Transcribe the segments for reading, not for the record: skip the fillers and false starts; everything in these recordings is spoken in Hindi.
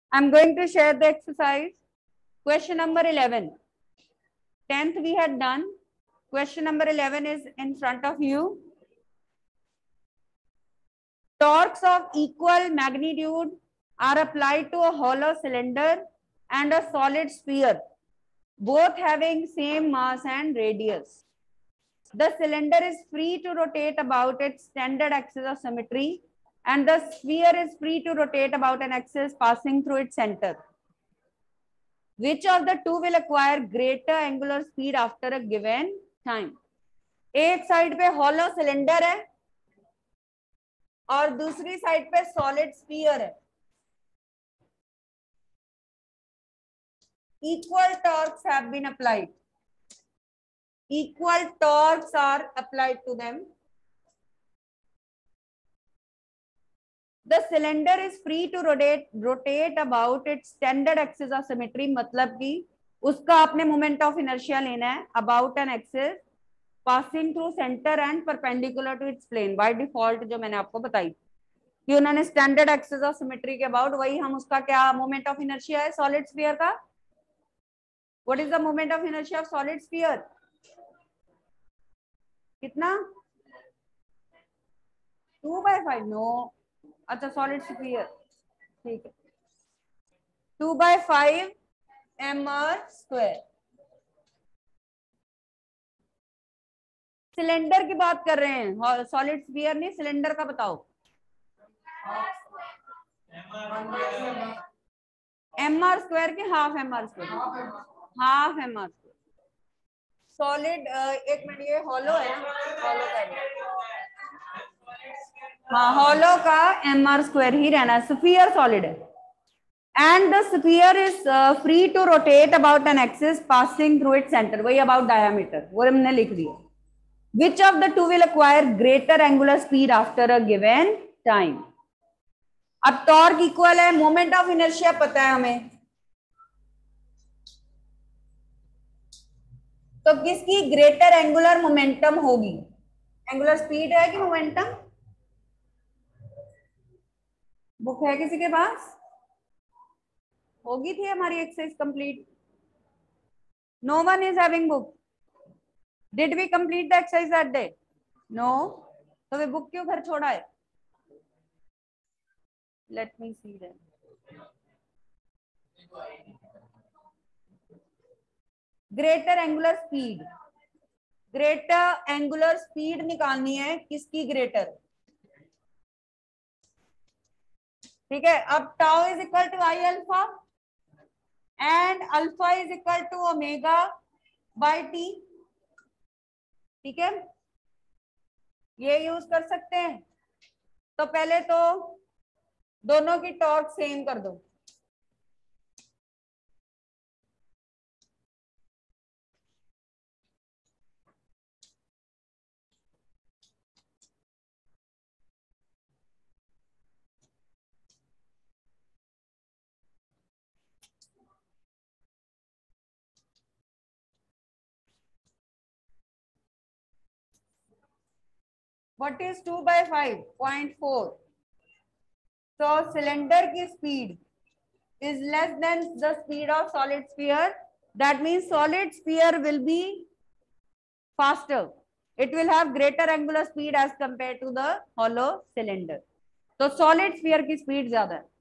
I'm going to share the exercise. Question number 11. 10th we had done. Question number 11 is in front of you. Torques of equal magnitude are applied to a hollow cylinder and a solid sphere, both having same mass and radius. The cylinder is free to rotate about its standard axis of symmetry, and the sphere is free to rotate about an axis passing through its center. Which of the two will acquire greater angular speed after a given time? एक साइड पे हॉलो सिलेंडर है और दूसरी साइड पे सॉलिड स्फीयर है. Equal torques have been applied. Equal torques are applied to them. The cylinder is free to rotate about its standard axis of symmetry. मतलब कि उसका आपने moment of inertia लेना है about an axis passing through center and perpendicular to its plane. By default जो मैंने आपको बताई कि उन्होंने standard axis of symmetry के about, वही हम उसका क्या moment of inertia है solid sphere का. What is the moment of inertia of solid sphere? कितना? 2/5. No. अच्छा सॉलिड स्फीयर ठीक है. 2/5 mr². सिलेंडर की बात कर रहे हैं, सॉलिड स्फीयर नहीं. सिलेंडर का बताओ. mr² के half mr². Half mr². Solid एक मिनट, ये हॉलो है ना, हॉलो का हाँ हॉलो का mr² ही रहना है. स्फीयर सॉलिड है and the sphere is free to rotate about an axis passing through its center. वही about diameter वो हमने लिख दिया. Which of the two will acquire greater angular speed after a given time? अब टॉर्क इक्वल है, मोमेंट ऑफ इनर्शिया पता है हमें, तो किसकी ग्रेटर एंगुलर मोमेंटम होगी? एंगुलर स्पीड है कि मोमेंटम? बुक है किसी के पास? होगी थी हमारी exercise complete. No one is having book. Did we complete the exercise that day? No. तो वे बुक क्यों घर छोड़ा है? Let me see that. Greater angular speed. Greater angular speed निकालनी है. किसकी ग्रेटर? ठीक है. अब tau is equal to I alpha and alpha is equal to omega by t. ठीक है, ये यूज कर सकते हैं. तो पहले तो दोनों की टॉर्क सेम कर दो. What is 2/5? 0.4. So cylinder की speed is less than the speed of solid sphere. That means solid sphere will be faster. It will have greater angular speed as compared to the hollow cylinder. So solid sphere की speed ज्यादा है.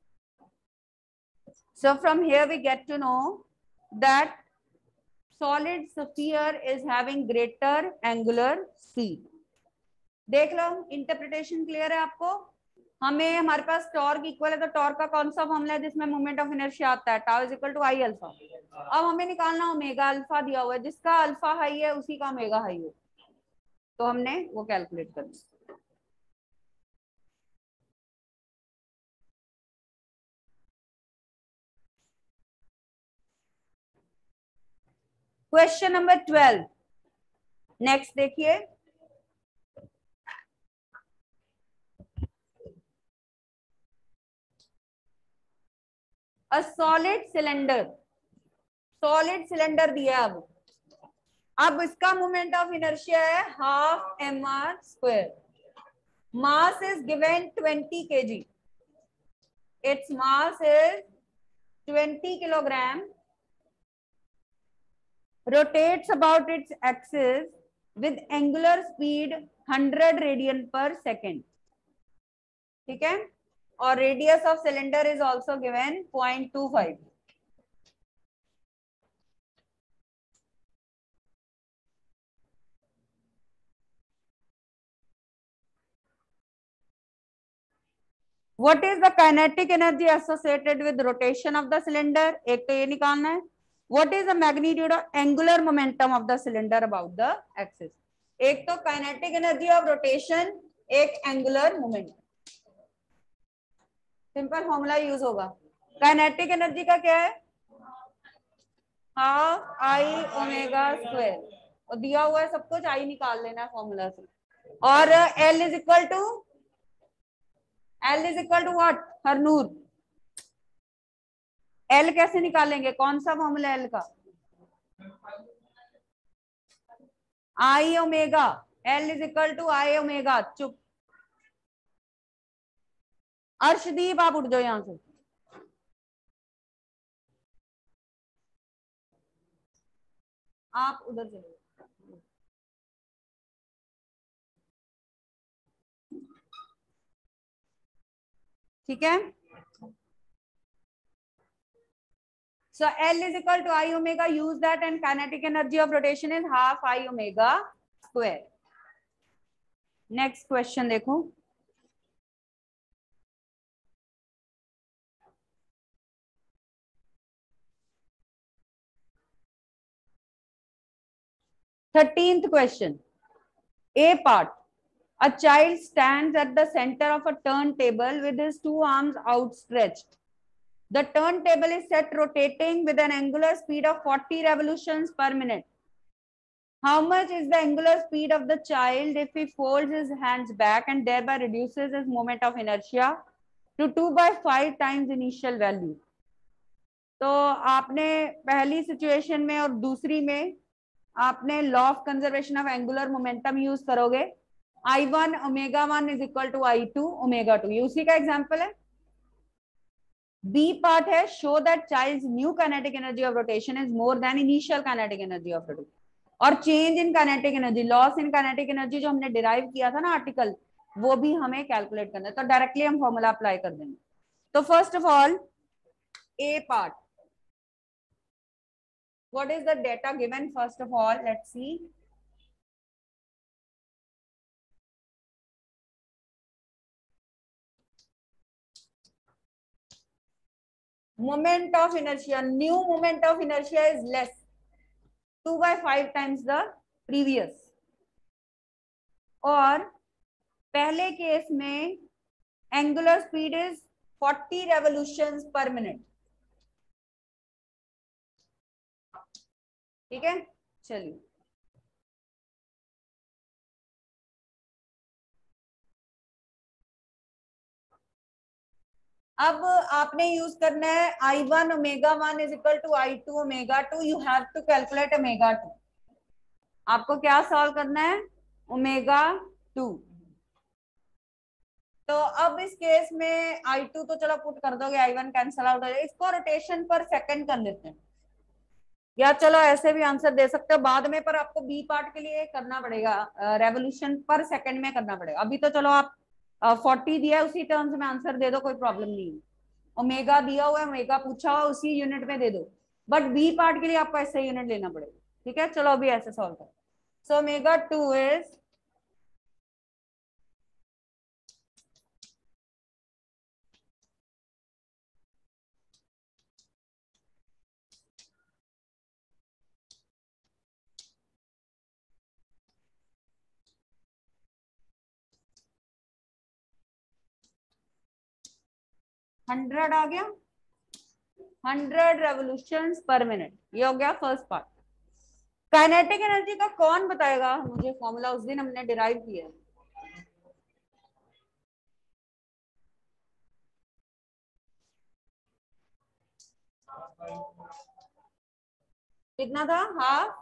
So from here we get to know that solid sphere is having greater angular speed. देख लो, इंटरप्रिटेशन क्लियर है आपको? हमें हमारे पास टॉर्क इक्वल है, तो टॉर्क का कौन सा फॉर्मूला है जिसमें मोमेंट ऑफ इनर्शिया आता है? Tau is equal to I alpha. अब हमें निकालना ओमेगा अल्फा दिया हुआ है, जिसका अल्फा हाई है उसी का ओमेगा हाई है, तो हमने वो कैलकुलेट करना. क्वेश्चन नंबर 12 नेक्स्ट देखिए. अ सॉलिड सिलेंडर दिया. अब इसका मोमेंट ऑफ इनर्शिया है half mr². Mass is given 20 kg. It's mass is 20 kilogram rotates about its axis with angular speed 100 radian per second. ठीक है, और radius of cylinder is also given 0.25. What is the kinetic energy associated with rotation of the cylinder? एक तो ये निकालना है. What is the magnitude of angular momentum of the cylinder about the axis? एक तो kinetic energy of rotation, एक angular momentum. Simple formula use होगा. काइनेटिक एनर्जी का क्या है? हाफ आई ओमेगा स्क्वायर, और दिया हुआ है सब कुछ, आई निकाल लेना है फॉर्मूला से. और L is equal to what Harnoor? L कैसे निकालेंगे? कौन सा फॉर्मूला L का? I omega. L is equal to I omega. चुप, अर्शदीप आप उठ जाओ यहां से. आप उधर चले. ठीक है, so L is equal to I omega, use that, and kinetic energy of rotation is half I omega square. Next question देखो. Thirteenth question. A part. A child stands at the center of a turntable with his two arms outstretched. The turntable is set rotating with an angular speed of 40 revolutions per minute. How much is the angular speed of the child if he folds his hands back and thereby reduces his moment of inertia to 2/5 times initial value? तो आपने पहली सिचुएशन में और दूसरी में आपने law of conservation of angular momentum use करोगे. I1 omega 1 is equal to I2 omega 2. ये उसी का एग्जांपल है. बी पार्ट है, show that child's new kinetic energy of rotation is more than initial kinetic energy of rotation. और change in kinetic energy, loss in kinetic energy जो हमने डिराइव किया था ना आर्टिकल, वो भी हमें कैलकुलेट करना है. तो डायरेक्टली हम फॉर्मूला अप्लाई कर देंगे. तो first of all A part, what is the data given? First of all, let's see. Moment of inertia, new moment of inertia is less, 2/5 times the previous. और पहले केस में angular speed is 40 revolutions per minute. ठीक है, चलिए. अब आपने यूज करना है I1 omega 1 is equal to I2 omega 2. You have to calculate omega 2. आपको क्या सॉल्व करना है? ओमेगा 2. तो अब इस केस में I2 तो चलो पुट कर दोगे, I1 कैंसल आउट हो जाएगा. इसको रोटेशन पर सेकंड कर लेते हैं, या चलो ऐसे भी आंसर दे सकते हो बाद में, पर आपको बी पार्ट के लिए करना पड़ेगा, रेवोल्यूशन पर सेकंड में करना पड़ेगा. अभी तो चलो आप 40 दिया है, उसी टर्म्स में आंसर दे दो, कोई प्रॉब्लम नहीं है. ओमेगा दिया हुआ है, ओमेगा पूछा हुआ, उसी यूनिट में दे दो. बट बी पार्ट के लिए आपको ऐसे यूनिट लेना पड़ेगा. ठीक है, चलो अभी ऐसे सॉल्व करो. सो ओमेगा 2 इज 100 आ गया, 100 revolutions per minute. ये हो गया फर्स्ट पार्ट. काइनेटिक एनर्जी का कौन बताएगा मुझे? फॉर्मूला उस दिन हमने डिराइव किया है. कितना था? Half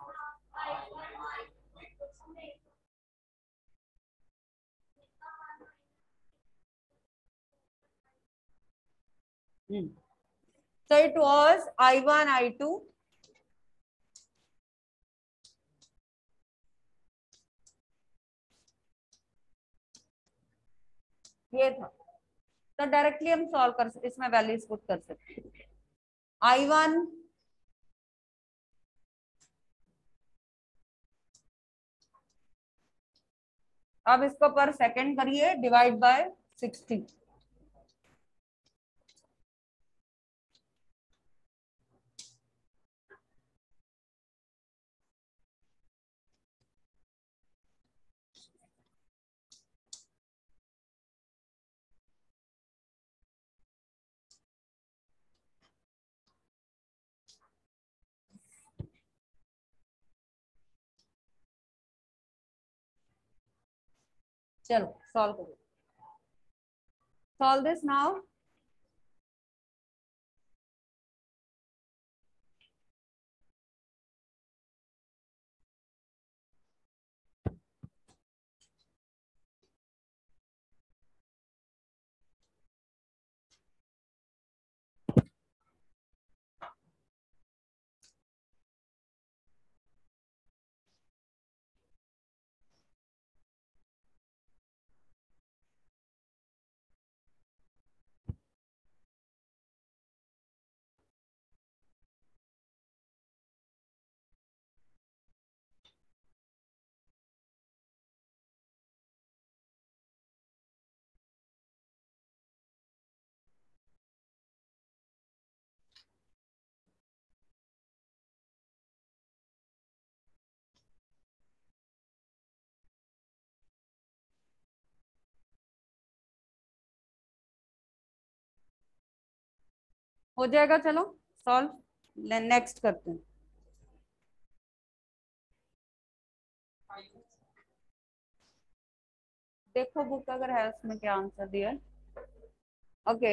So it was I1, I2. ये था, तो डायरेक्टली हम सॉल्व कर सकते, इसमें वैल्यूज पुट कर सकते। I1 अब इसको पर सेकंड करिए, डिवाइड बाय 60। चलो सॉल्व करो, सॉल्व दिस नाउ। हो जाएगा, चलो सॉल्व नेक्स्ट करते हैं। देखो बुक अगर है उसमें क्या आंसर दिया है। ओके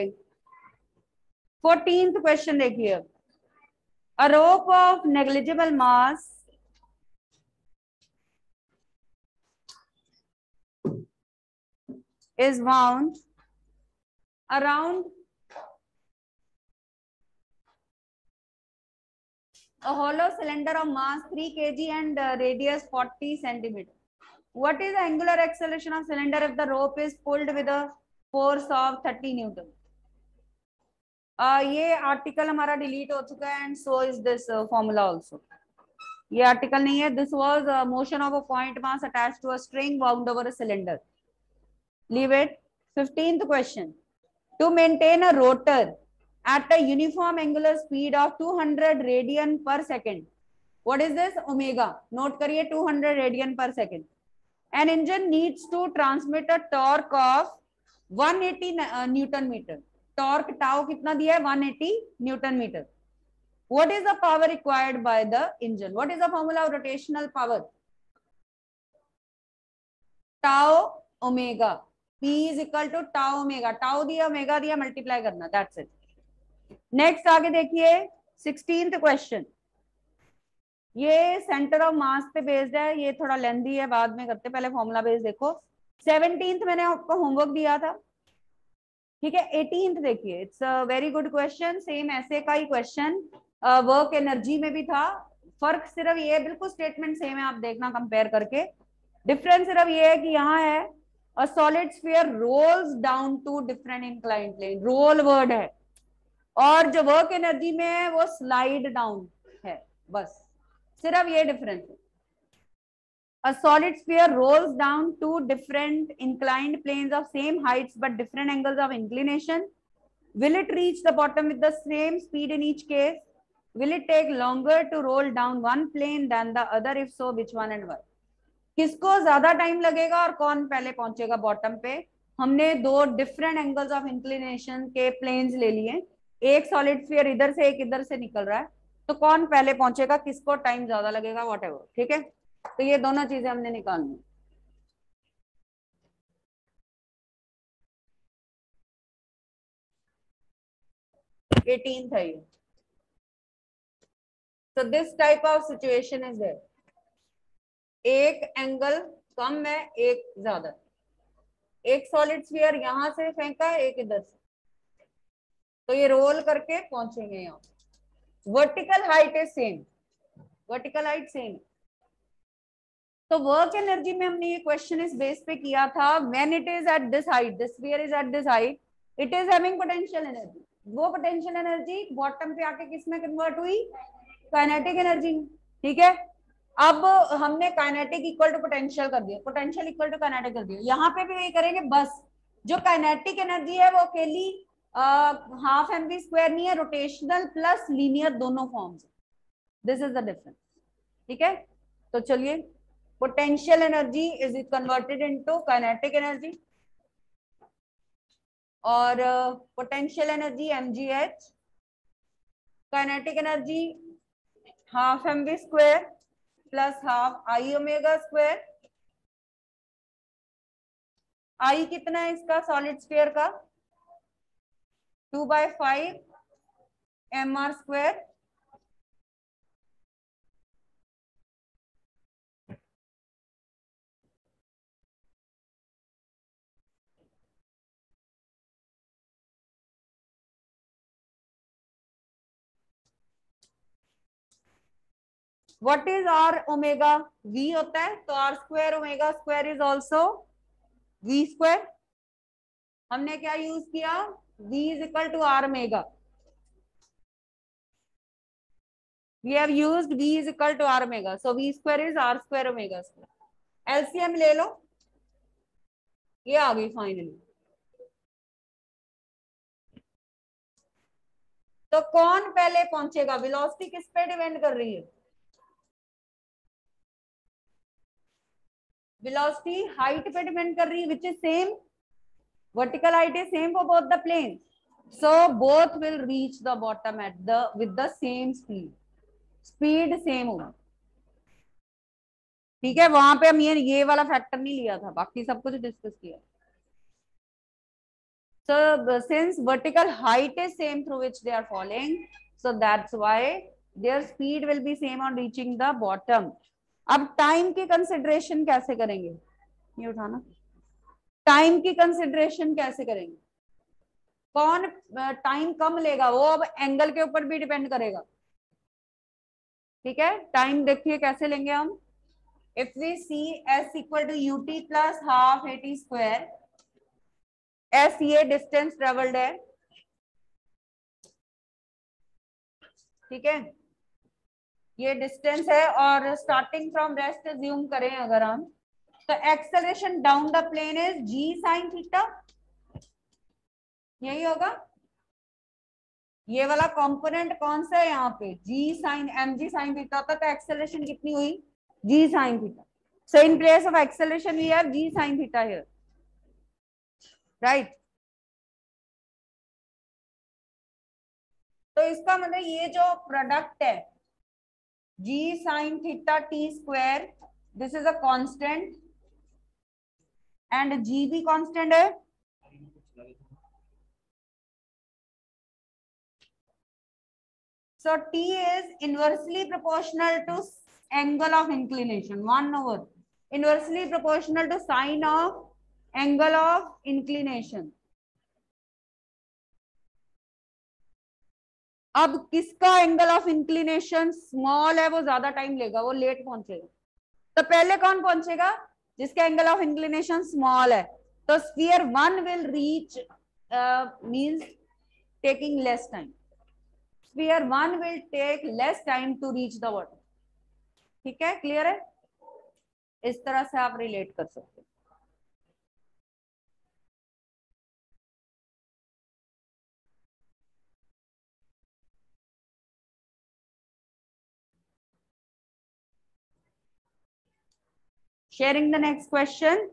14th क्वेश्चन देखिए। A rope of negligible mass is wound around a hollow cylinder of mass 3 kg and radius 40 centimeter. What is the angular acceleration of cylinder if the rope is pulled with a force of 30 Newton? ये आर्टिकल हमारा डिलीट हो चुका है and so is this formula also. ये आर्टिकल नहीं है। This was motion of a point mass attached to a string wound over a cylinder. Leave it. 15th question. To maintain a rotor at a uniform angular speed of 200 radian per second. What is this? Omega. Note करिए 200 radian per second. An engine needs to transmit a torque of 180 Newton meter. Torque tau कितना दिया है? 180 Newton meter. What is the power required by the engine? What is the formula of rotational power? Tau omega. P is equal to tau omega. Tau दिया, omega दिया, multiply करना. That's it. नेक्स्ट आगे देखिए 16th क्वेश्चन। ये सेंटर ऑफ मास पे बेस्ड है, ये थोड़ा लेंथी है, बाद में करते, पहले फॉर्मूला बेस देखो। 17th मैंने आपको होमवर्क दिया था, ठीक है। 18th देखिए, it's a very good question, same ऐसे का ही क्वेश्चन वर्क एनर्जी में भी था। फर्क सिर्फ ये है, बिल्कुल स्टेटमेंट सेम है, आप देखना कंपेयर करके। डिफरेंस सिर्फ ये है कि यहाँ है a solid sphere rolls down two different inclined plane, roll word है, और जो वर्क एनर्जी में है वो स्लाइड डाउन है। बस सिर्फ ये डिफरेंस है। A solid sphere rolls down two different inclined planes of same heights but different angles of inclination. Will it reach the bottom with the same speed in each case? Will it take longer to roll down one plane than the other? If so, which one and why? किसको ज्यादा टाइम लगेगा और कौन पहले पहुंचेगा बॉटम पे? हमने दो डिफरेंट एंगल्स ऑफ इंक्लिनेशन के प्लेन्स ले लिए, एक सॉलिड स्फीयर इधर से एक इधर से निकल रहा है, तो कौन पहले पहुंचेगा, किसको टाइम ज्यादा लगेगा, व्हाटएवर, ठीक है। तो ये दोनों चीजें हमने निकालनी। 18th है ये। So this type of situation is there. एक एंगल कम है, एक ज्यादा, एक सॉलिड स्फीयर यहां से फेंका है, एक इधर से, तो ये रोल करके पहुंचेंगे यहाँ। Vertical height is same, vertical height same. तो वर्क एनर्जी में हमने ये क्वेश्चन इस बेस पे किया था, when it is at this height, this sphere is at this height, it is having potential energy. वो पोटेंशियल एनर्जी बॉटम पे आके किस में कन्वर्ट हुई, काइनेटिक एनर्जी में। ठीक है, अब हमने काइनेटिक इक्वल टू पोटेंशियल कर दिया, पोटेंशियल इक्वल टू काइनेटिक कर दिया। यहाँ पे भी वही करेंगे, बस जो काइनेटिक एनर्जी है वो अकेली हाफ एम वी स्क्वायर नहीं है, रोटेशनल प्लस लीनियर दोनों forms, this is the difference. ठीक है, तो चलिए, potential energy is converted into kinetic energy और potential energy mgh, kinetic energy half mv square plus half I omega square। I कितना है इसका सॉलिड स्फीयर का, 2/5 mr square what is r omega, v होता है, तो r square omega square is also v square। हमने क्या यूज किया, v is equal to r omega, we have used v is equal to r omega, so v square is r square omega square। LCM ले लो, ये आ गई फाइनली। तो कौन पहले पहुंचेगा, वेलोसिटी किस पे डिपेंड कर रही है, वेलोसिटी हाइट पे डिपेंड कर रही है, which is same, vertical height is same for both the plane, so both will reach the bottom at the with the same speed, speed same होगा। ठीक है, वहां पे हम ये वाला फैक्टर नहीं लिया था, बाकी सब कुछ डिस्कस किया। So since vertical height is same through which they are falling, so that's why their speed will be same on reaching the bottom। अब टाइम की कंसिडरेशन कैसे करेंगे, ये उठाना, टाइम की कंसिडरेशन कैसे करेंगे, कौन टाइम कम लेगा, वो अब एंगल के ऊपर भी डिपेंड करेगा। ठीक है, टाइम देखिए कैसे लेंगे हम, if we see S equal to u t plus half a t square, S ये डिस्टेंस ट्रेवल्ड है। ठीक है, ये डिस्टेंस है और स्टार्टिंग फ्रॉम रेस्ट अज्यूम करें अगर हम, तो acceleration down the plane is g sine theta, यही होगा। ये वाला कंपोनेंट कौन सा है यहाँ पे, g sine m g sine theta होता, तो एक्सेलरेशन कितनी हुई, g sine theta. So in place of acceleration we have g sine theta here, right. तो इसका मतलब ये जो प्रोडक्ट है g sine theta t square, this is a constant and g भी कांस्टेंट है। So T is inversely proportional to angle of inclination, 1 over inversely proportional to sine of angle of inclination। अब किसका एंगल ऑफ इंक्लिनेशन स्मॉल है, वो ज्यादा टाइम लेगा, वो लेट पहुंचेगा। तो पहले कौन पहुंचेगा, जिसका एंगल ऑफ इंक्लिनेशन स्मॉल है, तो sphere 1 will reach means taking less time, sphere 1 will take less time to reach the water। ठीक है, क्लियर है, इस तरह से आप रिलेट कर सकते हैं। Sharing the next question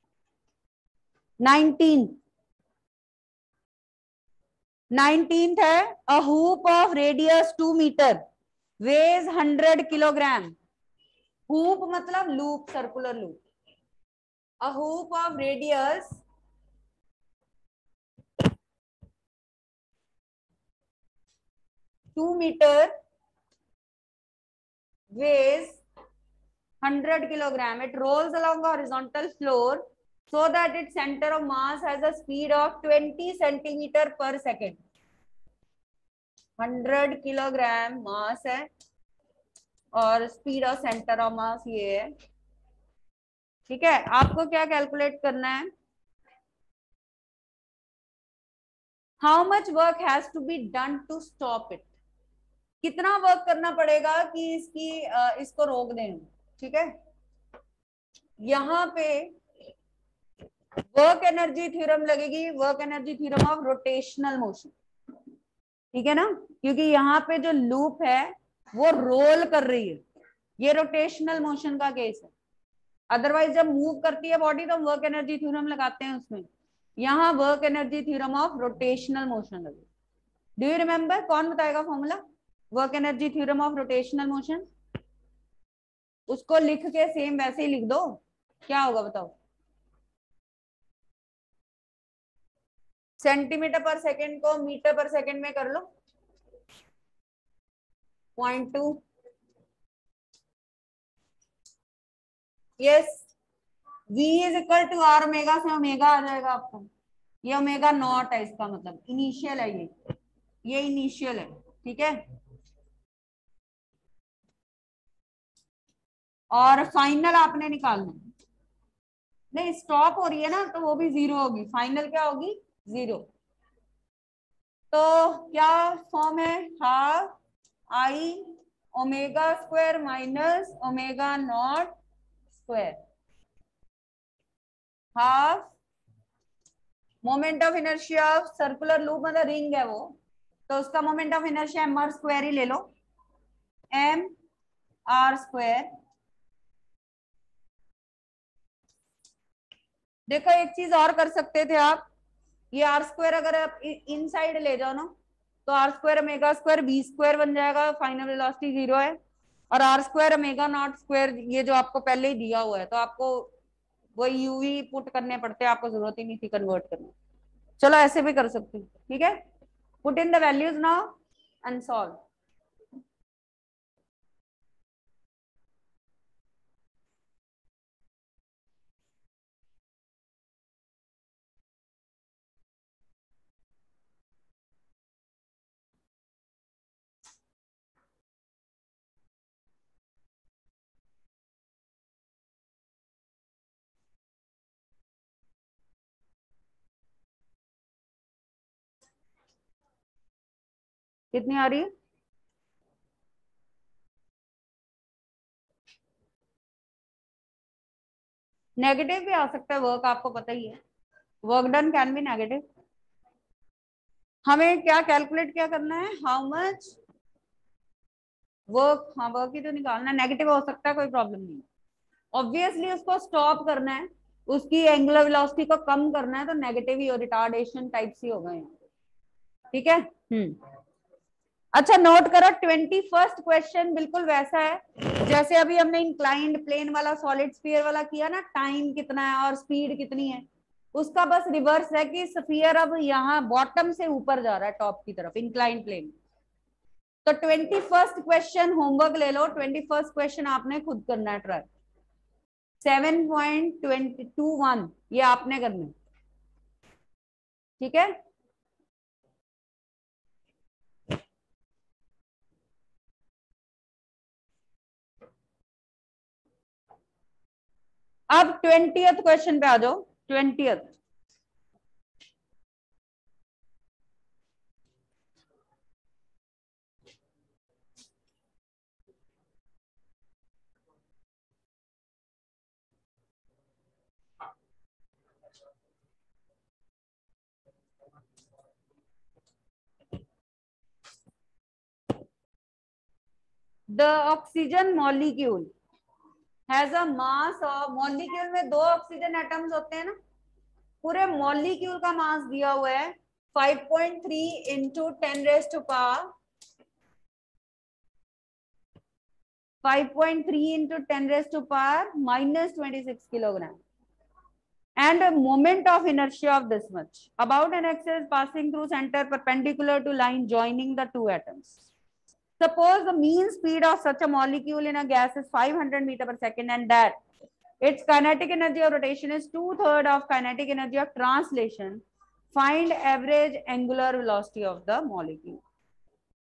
19th है, a hoop of radius 2 meter weighs 100 kilogram। hoop मतलब loop, circular loop. A hoop of radius 2 meter weighs 100 kilogram, it rolls along the horizontal floor so that its center of mass has a speed of 20 centimeter per second। 100 kilogram mass है और speed of centre of mass ये है। ठीक है, आपको क्या कैलकुलेट करना है, how much work has to be done to stop it, कितना वर्क करना पड़ेगा कि इसको रोक दें। ठीक है, यहाँ पे वर्क एनर्जी थ्योरम लगेगी, work energy theorem of rotational motion. ठीक है ना, क्योंकि यहाँ पे जो लूप है वो रोल कर रही है, ये रोटेशनल मोशन का केस है। अदरवाइज जब मूव करती है बॉडी तो वर्क एनर्जी थ्योरम लगाते हैं उसमें, यहाँ work energy theorem of rotational motion लगे। डू यू रिमेम्बर, कौन बताएगा formula work energy theorem of rotational motion? उसको लिख के सेम वैसे ही लिख दो, क्या होगा बताओ। सेंटीमीटर पर सेकंड को मीटर पर सेकंड में कर लो, 0.2। Yes, v is equal to r omega से ओमेगा आ जाएगा आपको, ये ओमेगा नॉट है, इसका मतलब इनिशियल है, ये इनिशियल है। ठीक है, और फाइनल आपने निकालना, नहीं स्टॉप हो रही है ना तो वो भी जीरो होगी, फाइनल क्या होगी, जीरो। तो क्या फॉर्म है, half I omega square minus omega not square, half moment of inertia of circular loop, मतलब रिंग है वो, तो उसका moment of inertia m r square ही ले लो, एम आर स्क्वायर। देखो एक चीज और कर सकते थे आप, ये आर स्क्वायर अगर आप इन साइड ले जाओ ना तो r square omega square v square बन जाएगा, फाइनल वेलोसिटी जीरो है, और r square omega not square ये जो आपको पहले ही दिया हुआ है, तो आपको वो यूवी पुट करने पड़ते हैं, आपको जरूरत ही नहीं थी कन्वर्ट करने। चलो ऐसे भी कर सकते हैं। ठीक है, put in the values now and solve. कितनी आ रही है, नेगेटिव भी आ सकता है वर्क, आपको पता ही है, work done can be negative. हमें क्या कैलकुलेट क्या करना है, हाउ मच वर्क, हाँ वर्क ही तो निकालना है, नेगेटिव हो सकता है कोई प्रॉब्लम नहीं, ऑब्वियसली उसको स्टॉप करना है, उसकी एंगुलर वेलोसिटी को कम करना है, तो नेगेटिव ही और रिटार्डेशन टाइप सी होगा यहाँ। ठीक है, अच्छा नोट करो 21st क्वेश्चन बिल्कुल वैसा है जैसे अभी हमने इंक्लाइंड प्लेन वाला सॉलिड स्फीयर वाला किया ना, टाइम कितना है और स्पीड कितनी है, उसका बस रिवर्स है कि स्फीयर अब यहाँ बॉटम से ऊपर जा रहा है टॉप की तरफ इंक्लाइंड प्लेन। तो 21st क्वेश्चन होमवर्क ले लो, 21st क्वेश्चन आपने खुद करना है ट्राई, 7.21 ये आपने करना है। ठीक है, अब 20th क्वेश्चन पे आ जाओ, 20th। The oxygen molecule has a mass of, molecule में दो ऑक्सीजन एटम्स होते हैं ना, पूरे मॉलिक्यूल का मास दिया हुआ है 5.3 into 10 raise to power 5.3 into 10 raised to power minus 26 kilogram, and a moment of inertia of this much about an axis passing through center perpendicular to line joining the two atoms. Suppose the mean speed of such a molecule in a gas is 500 meter per second and that its kinetic energy of rotation is 2/3 of kinetic energy of translation. Find average angular velocity of the molecule.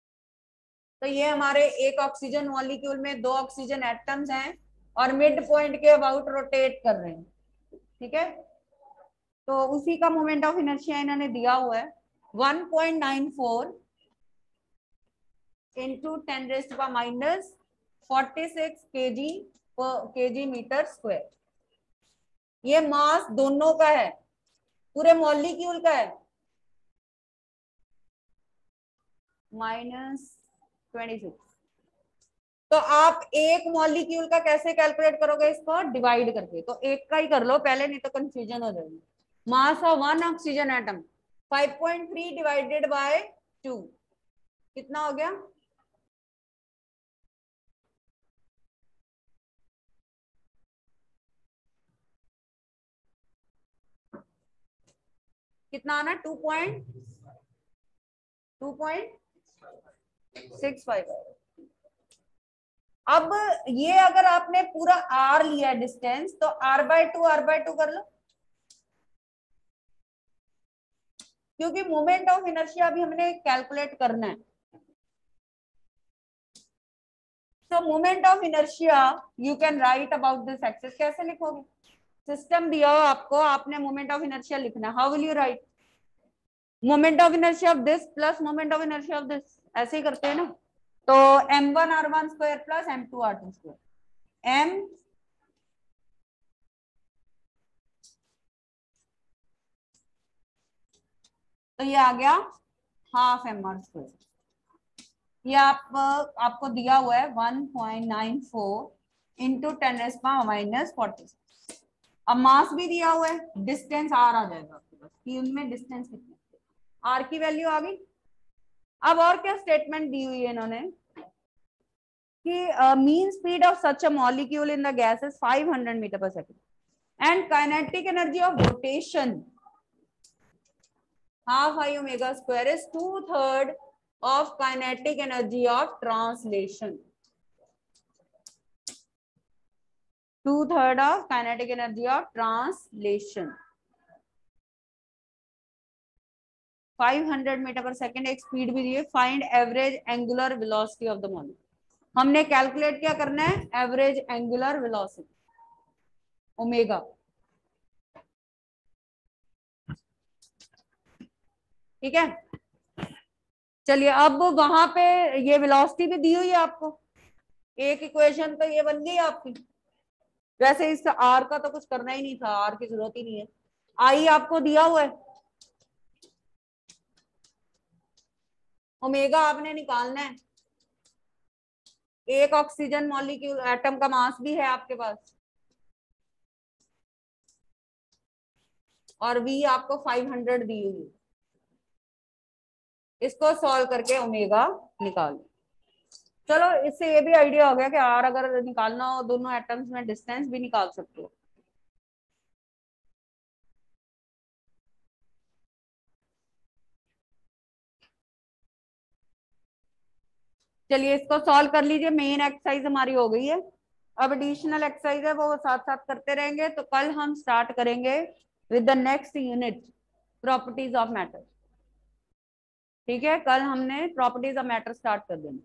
तो ये हमारे एक ऑक्सीजन मॉलिक्यूल में 2 ऑक्सीजन एटम्स हैं और मिड पॉइंट के अबाउट रोटेट कर रहे हैं, ठीक है। तो उसी का मोमेंट ऑफ इनर्शिया इन्होंने दिया हुआ है 1.94 इंटू 10⁻46 kg मीटर स्क्वायर। ये मास दोनों का है, पूरे मॉलिक्यूल का है -26। तो आप एक मॉलिक्यूल का कैसे कैलकुलेट करोगे, इसको डिवाइड करके। तो एक का ही कर लो पहले, नहीं तो कंफ्यूजन हो जाएगी। Mass of 1 oxygen atom 5.3 divided by 2 कितना हो गया? कितना आना? 2.65। अब ये अगर आपने पूरा r लिया डिस्टेंस, तो r/2 कर लो, क्योंकि मोमेंट ऑफ इनर्शिया अभी हमने कैलकुलेट करना है। तो moment of inertia you can write about this axis. कैसे लिखोगे? सिस्टम दिया हो आपको, आपने मोमेंट ऑफ इनर्शिया लिखना है। How will you write? Moment of inertia of this plus moment of inertia of this, ऐसे ही करते हैं ना। तो m1r1 प्लस m2r2। m तो ये आ गया हाफ mr²। ये आपको दिया हुआ है 1.94 इंटू 10⁻46। अब मास भी दिया हुआ है, डिस्टेंस आर आ जाएगा आपके पास कि उनमें डिस्टेंस कितनी, आर की वैल्यू आ गई। अब और क्या स्टेटमेंट दी हुई है इन्होंने कि mean speed of such a molecule in the gas is 500 metre per second and kinetic energy of rotation half I omega square is 2/3 of kinetic energy of translation. 2/3 of kinetic energy of translation. 500 metre per second एक स्पीड भी दी है। Find average angular velocity of the molecule. हमने कैलकुलेट क्या करना है? एवरेज एंगुलर वेलोसिटी ओमेगा, ठीक है। चलिए अब वहां पे ये वेलोसिटी भी दी हुई है आपको, एक इक्वेशन तो ये बन गई आपकी। वैसे इस आर का तो कुछ करना ही नहीं था, आर की जरूरत ही नहीं है। आई आपको दिया हुआ है, ओमेगा आपने निकालना है। एक ऑक्सीजन मॉलिक्यूल एटम का मास भी है आपके पास, और वी आपको 500 दी हुई है। इसको सॉल्व करके ओमेगा निकालो। चलो इससे ये भी आइडिया हो गया कि आर अगर निकालना हो दोनों एटम्स में डिस्टेंस भी निकाल सकते हो। चलिए इसको सॉल्व कर लीजिए। मेन एक्सरसाइज हमारी हो गई है, अब एडिशनल एक्सरसाइज है वो साथ साथ करते रहेंगे। तो कल हम स्टार्ट करेंगे with the next unit properties of matter, ठीक है। कल हमने प्रॉपर्टीज ऑफ मैटर स्टार्ट कर देना।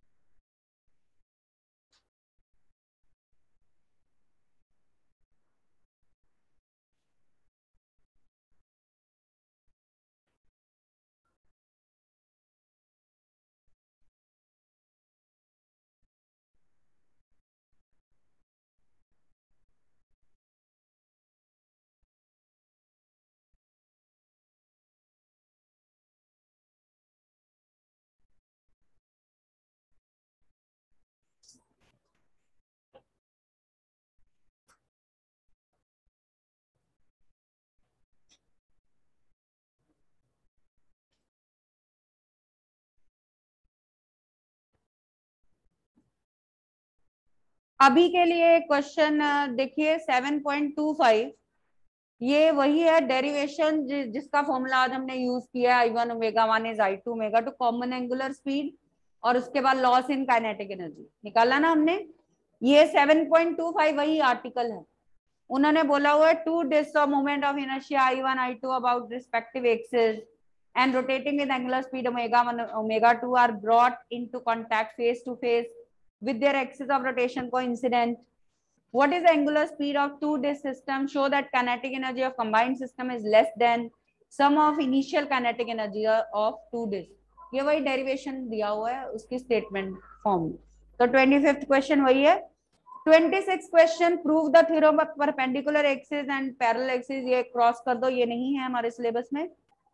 अभी के लिए क्वेश्चन देखिए 7.25, ये वही है डेरिवेशन जिसका फॉर्मूला आज हमने यूज किया है। I1 omega 1 is I2 omega two common angular speed, और उसके बाद लॉस इन काइनेटिक एनर्जी निकाला ना हमने। ये 7.25 वही आर्टिकल है। उन्होंने बोला हुआ है two disc of moment of inertia I1 I2 about respective axis and rotating with angular speed omega 1 omega 2 are brought into contact face to face with their axis of rotation coincident. What is the angular speed of two disk system? Show that kinetic energy of combined system is less than sum of initial kinetic energy of two disk. ये वही डेरिवेशन दिया हुआ है उसकी स्टेटमेंट फॉर्म में. तो 25th क्वेश्चन वही है. 26th question, prove the theorem of perpendicular axis and parallel axis. ये क्रॉस कर दो, ये नहीं है हमारे सिलेबस में.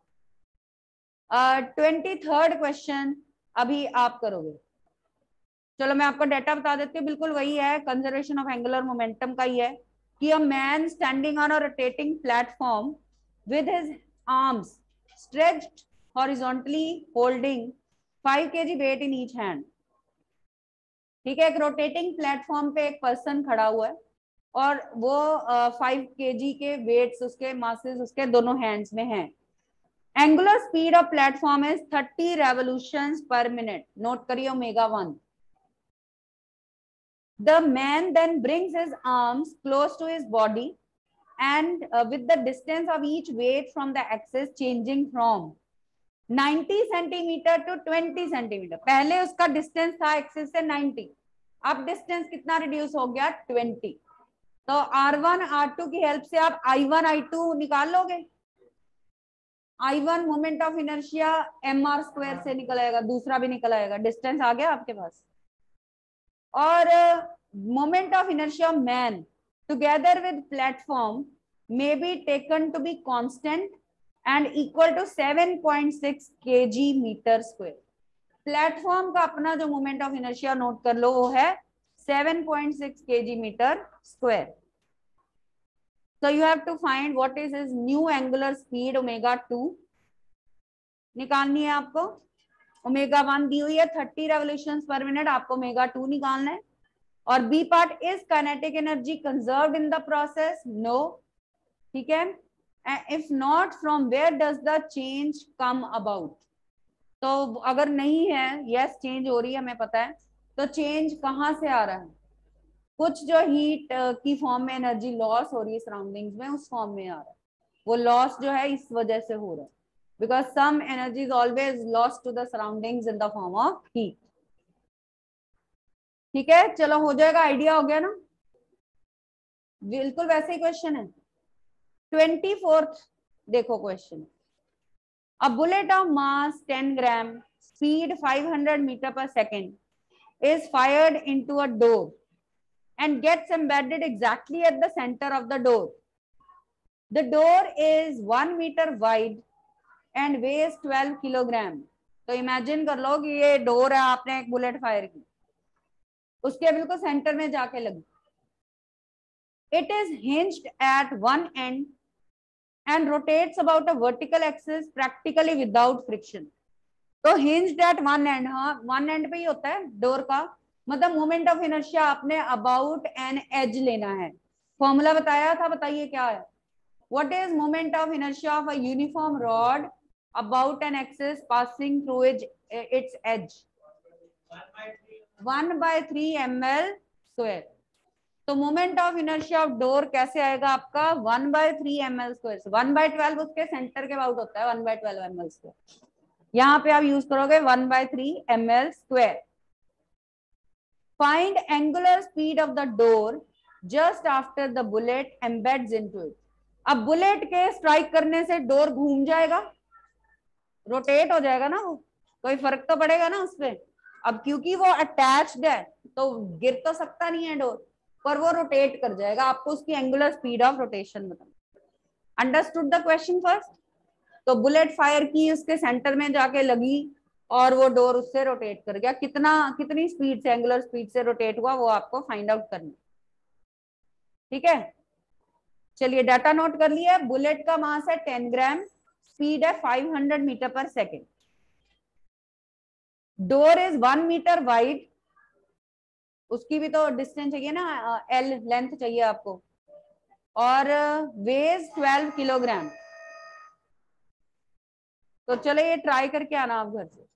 23rd क्वेश्चन अभी आप करोगे. चलो मैं आपको डाटा बता देती हूँ, बिल्कुल वही है, कंजर्वेशन ऑफ एंगुलर मोमेंटम का ही है कि a man standing on a rotating platform with his arms stretched horizontally holding 5 kg weight in each hand. ठीक है, एक रोटेटिंग प्लेटफॉर्म पे एक पर्सन खड़ा हुआ है और वो 5 kg के वेट्स उसके मासेस उसके दोनों हैंड्स में हैं. Angular speed of platform is 30 revolutions per minute. Note करिए omega 1. The man then brings his arms close to his body and with the distance of each weight from the axis changing from 90 centimeter to 20 centimeter. पहले उसका डिस्टेंस था एक्सिस से 90, अब डिस्टेंस कितना रिड्यूस हो गया 20. तो R1 R2 की हेल्प से आप I1 I2 निकाल लोगे. I1 moment of inertia mr square से निकल आएगा, दूसरा भी निकल आएगा, डिस्टेंस आ गया आपके पास. और moment of inertia of man together with platform may be taken to be constant and equal to 7.6 kg metre square. Platform का अपना जो मोमेंट ऑफ इनर्शिया नोट कर लो वो है 7.6 kg metre square. So you have to find what is his new angular speed omega 2. निकालनी है आपको. ओमेगा 1 दी हुई है 30 रेवोल्यूशंस पर मिनट, आपको ओमेगा 2 निकालना है. और B part, is kinetic energy conserved in the process? No. ठीक है. If not, from where does the change come about? तो अगर नहीं है, यस चेंज हो रही है हमें पता है, तो चेंज कहाँ से आ रहा है? कुछ जो हीट की फॉर्म में एनर्जी लॉस हो रही है सराउंडिंग्स में, उस फॉर्म में आ रहा है. वो लॉस जो है इस वजह से हो रहा है, because some energy is always lost to the surroundings in the form of heat. ठीक है, चलो हो जाएगा, आइडिया हो गया ना. बिल्कुल वैसे ही क्वेश्चन है. 24th देखो question. A bullet of mass 10 gram, speed 500 metre per second is fired into a door and gets embedded exactly at the center of the door. The door is 1 meter wide and weighs 12 kilogram. तो इमेजिन कर लो कि ये डोर है, आपने एक बुलेट फायर की, उसके बिल्कुल सेंटर में जाके लगी. It is hinged at one end and rotates about a vertical axis practically without friction. तो hinged at one end, हाँ one end पे ही होता है डोर का, मतलब मोमेंट ऑफ इनर्शिया आपने अबाउट एन एज लेना है. फॉर्मूला बताया था, बताइए क्या है. What is moment of inertia of a uniform rod about an axis passing through its edge? 1/3 ml square. तो moment of inertia of door कैसे आएगा आपका? 1/3 ml स्क्वायर. 1/12 उसके सेंटर के अबाउट होता है, 1/12 ml स्क्वायर. यहाँ पे आप यूज करोगे 1/3 ml square. Find angular speed of the door just after the bullet embeds into it. अब बुलेट के स्ट्राइक करने से डोर घूम जाएगा, रोटेट हो जाएगा ना, वो कोई फर्क तो पड़ेगा ना उस पर. अब क्योंकि वो अटैच्ड है तो गिर तो सकता नहीं है डोर, पर वो रोटेट कर जाएगा. आपको उसकी एंगुलर स्पीड ऑफ रोटेशन बताना. Understood the question first? तो बुलेट फायर की, उसके सेंटर में जाके लगी और वो डोर उससे रोटेट कर गया. कितनी स्पीड से, एंगुलर स्पीड से रोटेट हुआ, वो आपको फाइंड आउट करना. ठीक है, चलिए डाटा नोट कर लिया. बुलेट का मास है 10 ग्राम, स्पीड है 500 metre per second. Door is 1 metre wide, उसकी भी तो डिस्टेंस चाहिए ना, एल लेंथ चाहिए आपको, और वेज 12 किलोग्राम. तो चलो ये ट्राई करके आना आप घर से.